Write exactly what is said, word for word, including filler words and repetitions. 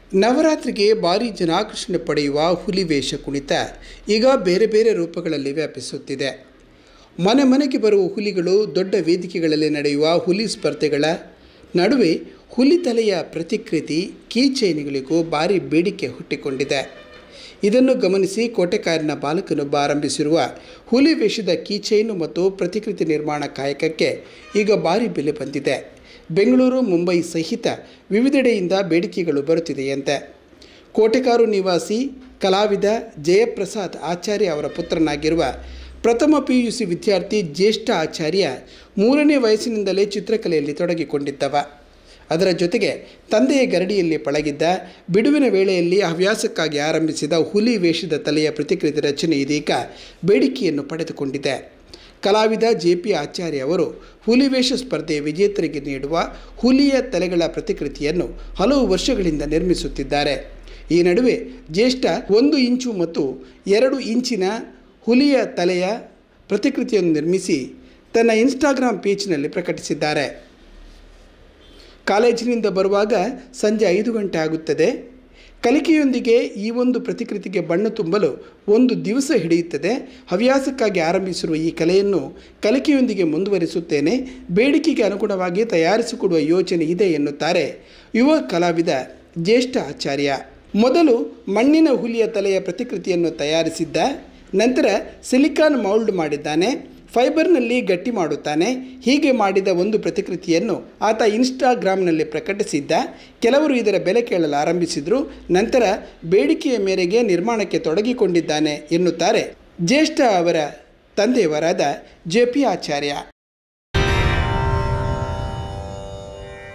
ನವರಾತ್ರಿಗೆ ಭಾರೀ ಜನಾಕರ್ಷಣೆ ಪಡೆಯುವ ಹುಲಿ ವೇಷ ಕುಣಿತ ಈಗ ಬೇರೆ ಬೇರೆ ರೂಪಗಳಲ್ಲಿ ವ್ಯಾಪಿಸುತ್ತಿದೆ. ಮನೆ ಮನೆಗೆ ಬರುವ ಹುಲಿಗಳು, ದೊಡ್ಡ ವೇದಿಕೆಗಳಲ್ಲಿ ನಡೆಯುವ ಹುಲಿ ಸ್ಪರ್ಧೆಗಳ ನಡುವೆ ಹುಲಿ ತಲೆಯ ಪ್ರತಿಕೃತಿ ಕೀಚೈನ್ಗಳಿಗೂ ಭಾರಿ ಬೇಡಿಕೆ ಹುಟ್ಟಿಕೊಂಡಿದೆ. ಇದನ್ನು ಗಮನಿಸಿ ಕೋಟೆಕಾರಿನ ಬಾಲಕನೊಬ್ಬ ಆರಂಭಿಸಿರುವ ಹುಲಿ ವೇಷದ ಕೀಚೈನು ಮತ್ತು ಪ್ರತಿಕೃತಿ ನಿರ್ಮಾಣ ಕಾಯಕಕ್ಕೆ ಈಗ ಭಾರಿ ಬೆಲೆ ಬಂದಿದೆ. ಬೆಂಗಳೂರು, ಮುಂಬೈ ಸಹಿತ ವಿವಿಧೆಡೆಯಿಂದ ಬೇಡಿಕೆಗಳು ಬರುತ್ತಿದೆಯಂತೆ. ಕೋಟೆಕಾರು ನಿವಾಸಿ ಕಲಾವಿದ ಜಯಪ್ರಸಾದ್ ಆಚಾರ್ಯ ಅವರ ಪುತ್ರನಾಗಿರುವ ಪ್ರಥಮ ಪಿ ಯು ಸಿ ವಿದ್ಯಾರ್ಥಿ ಜ್ಯೇಷ್ಠ ಆಚಾರ್ಯ ಮೂರನೇ ವಯಸ್ಸಿನಿಂದಲೇ ಚಿತ್ರಕಲೆಯಲ್ಲಿ ತೊಡಗಿಕೊಂಡಿದ್ದವ. ಅದರ ಜೊತೆಗೆ ತಂದೆಯ ಗರಡಿಯಲ್ಲಿ ಪಳಗಿದ್ದ. ಬಿಡುವಿನ ವೇಳೆಯಲ್ಲಿ ಹವ್ಯಾಸಕ್ಕಾಗಿ ಆರಂಭಿಸಿದ ಹುಲಿ ವೇಷದ ತಲೆಯ ಪ್ರತಿಕೃತಿ ರಚನೆ ಇದೀಗ ಬೇಡಿಕೆಯನ್ನು ಪಡೆದುಕೊಂಡಿದೆ. ಕಲಾವಿದ ಜೆ ಪಿ ಆಚಾರ್ಯ ಅವರು ಹುಲಿವೇಷ ಸ್ಪರ್ಧೆ ವಿಜೇತರಿಗೆ ನೀಡುವ ಹುಲಿಯ ತಲೆಗಳ ಪ್ರತಿಕೃತಿಯನ್ನು ಹಲವು ವರ್ಷಗಳಿಂದ ನಿರ್ಮಿಸುತ್ತಿದ್ದಾರೆ. ಈ ನಡುವೆ ಜ್ಯೇಷ್ಠ ಒಂದು ಇಂಚು ಮತ್ತು ಎರಡು ಇಂಚಿನ ಹುಲಿಯ ತಲೆಯ ಪ್ರತಿಕೃತಿಯನ್ನು ನಿರ್ಮಿಸಿ ತನ್ನ ಇನ್ಸ್ಟಾಗ್ರಾಮ್ ಪೇಜ್ನಲ್ಲಿ ಪ್ರಕಟಿಸಿದ್ದಾರೆ. ಕಾಲೇಜಿನಿಂದ ಬರುವಾಗ ಸಂಜೆ ಐದು ಗಂಟೆ ಆಗುತ್ತದೆ. ಕಲಿಕೆಯೊಂದಿಗೆ ಈ ಒಂದು ಪ್ರತಿಕೃತಿಗೆ ಬಣ್ಣ ತುಂಬಲು ಒಂದು ದಿವಸ ಹಿಡಿಯುತ್ತದೆ. ಹವ್ಯಾಸಕ್ಕಾಗಿ ಆರಂಭಿಸಿರುವ ಈ ಕಲೆಯನ್ನು ಕಲಿಕೆಯೊಂದಿಗೆ ಮುಂದುವರಿಸುತ್ತೇನೆ. ಬೇಡಿಕೆಗೆ ಅನುಗುಣವಾಗಿ ತಯಾರಿಸಿಕೊಡುವ ಯೋಚನೆ ಇದೆ ಎನ್ನುತ್ತಾರೆ ಯುವ ಕಲಾವಿದ ಜ್ಯೇಷ್ಠ ಆಚಾರ್ಯ. ಮೊದಲು ಮಣ್ಣಿನ ಹುಲಿಯ ತಲೆಯ ಪ್ರತಿಕೃತಿಯನ್ನು ತಯಾರಿಸಿದ್ದ. ನಂತರ ಸಿಲಿಕಾನ್ ಮೌಲ್ಡ್ ಮಾಡಿದ್ದಾನೆ. ಫೈಬರ್ನಲ್ಲಿ ಗಟ್ಟಿ ಮಾಡುತ್ತಾನೆ. ಹೀಗೆ ಮಾಡಿದ ಒಂದು ಪ್ರತಿಕೃತಿಯನ್ನು ಆತ ಇನ್ಸ್ಟಾಗ್ರಾಮ್ನಲ್ಲಿ ಪ್ರಕಟಿಸಿದ್ದ. ಕೆಲವರು ಇದರ ಬೆಲೆ ಕೇಳಲು ಆರಂಭಿಸಿದರು. ನಂತರ ಬೇಡಿಕೆಯ ಮೇರೆಗೆ ನಿರ್ಮಾಣಕ್ಕೆ ತೊಡಗಿಕೊಂಡಿದ್ದಾನೆ ಎನ್ನುತ್ತಾರೆ ಜ್ಯೇಷ್ಠ ಅವರ ತಂದೆಯವರಾದ ಜೆ ಪಿ ಆಚಾರ್ಯ.